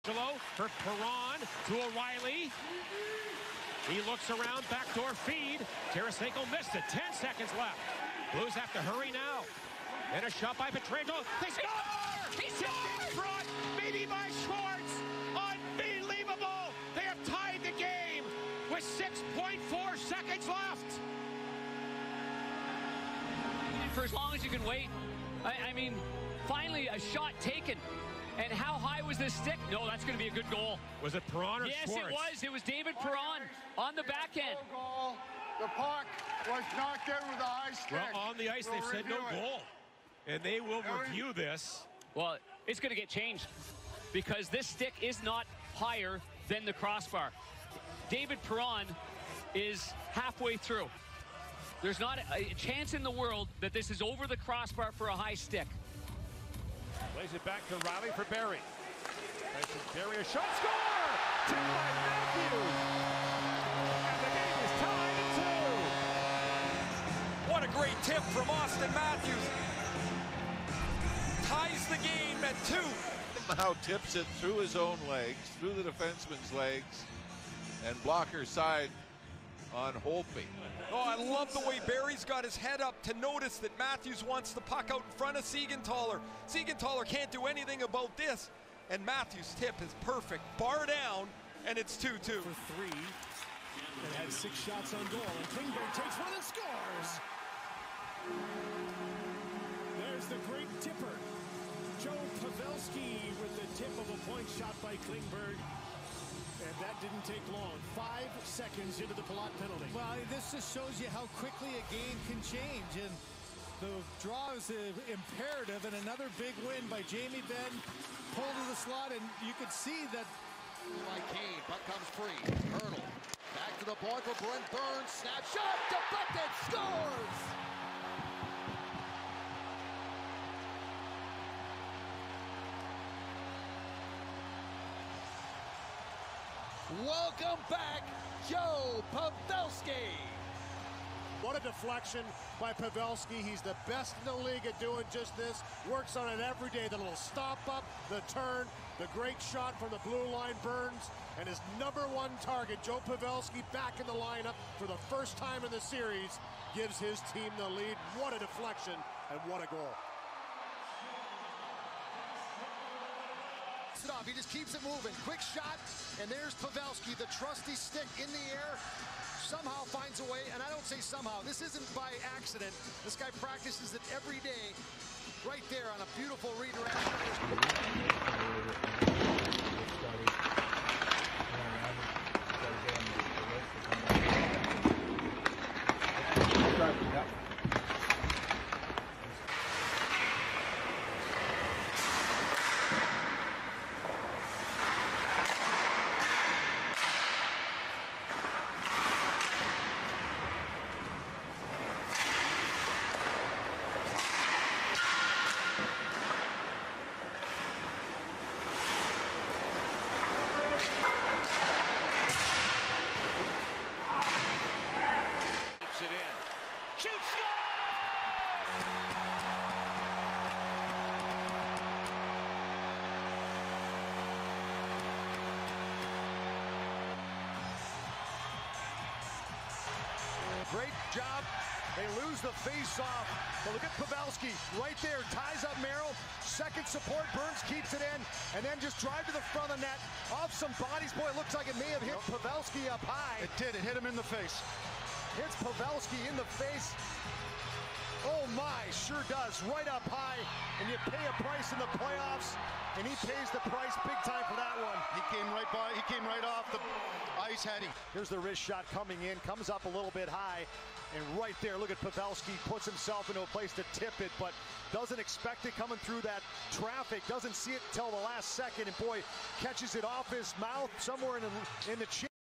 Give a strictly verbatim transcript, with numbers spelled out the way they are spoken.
For Perron to O'Reilly. He looks around, backdoor feed. Tarasenko missed it. Ten seconds left. Blues have to hurry now. And a shot by Pietrangelo. They score! He scored! In front, maybe by Schwartz. Unbelievable! They have tied the game with six point four seconds left. For as long as you can wait. I, I mean, finally a shot taken. And how high was this stick? No, that's going to be a good goal. Was it Perron or yes, Schwartz? Yes, it was. It was David Perron on the back end. Goal. The puck was knocked out with a high stick. Well, on the ice, we'll they've said no it. goal. And they will review this. Well, it's going to get changed because this stick is not higher than the crossbar. David Perron is halfway through. There's not a chance in the world that this is over the crossbar for a high stick. Plays it back to Riley for Barry. Barry, a shot, score! Two by Matthews! And the game is tied at two. What a great tip from Austin Matthews. Ties the game at two. Now tips it through his own legs, through the defenseman's legs, and blocker side on Holtby. Oh, I love the way Barry's got his head up to notice that Matthews wants the puck out in front of Siegenthaler. Siegenthaler can't do anything about this, and Matthews' tip is perfect. Bar down, and it's two two. For three, and had six shots on goal, and Klingberg takes one and scores. There's the great tipper, Joe Pavelski, with the tip of a point shot by Klingberg. And that didn't take long. Five seconds into the Palat penalty. Well, this just shows you how quickly a game can change. And the draw is imperative. And another big win by Jamie Benn. Pulled to the slot, and you could see that. By Kane, puck comes free. Hurdle. Back to the point for Brent Burns. Snap shot, deflected, scores! Welcome back, Joe Pavelski. What a deflection by Pavelski. He's the best in the league at doing just this. Works on it every day. The little stop up, the turn, the great shot from the blue line, Burns, and his number one target, Joe Pavelski, back in the lineup for the first time in the series, gives his team the lead. What a deflection and what a goal. It off. He just keeps it moving. Quick shot, and there's Pavelski, the trusty stick in the air. Somehow finds a way, and I don't say somehow. This isn't by accident. This guy practices it every day. Right there on a beautiful redirect. Great job. They lose the face-off. But look at Pavelski right there. Ties up Merrill. Second support. Burns keeps it in. And then just drive to the front of the net. Off some bodies. Boy, it looks like it may have hit nope. Pavelski up high. It did. It hit him in the face. Hits Pavelski in the face. Oh my, sure does. Right up high. And you pay a price in the playoffs. And he pays the price big time for that one. He came right by. He came right off the ice heading. Here's the wrist shot coming in. Comes up a little bit high. And right there, look at Pavelski. Puts himself into a place to tip it, but doesn't expect it coming through that traffic. Doesn't see it till the last second. And boy, catches it off his mouth somewhere in the, in the chin.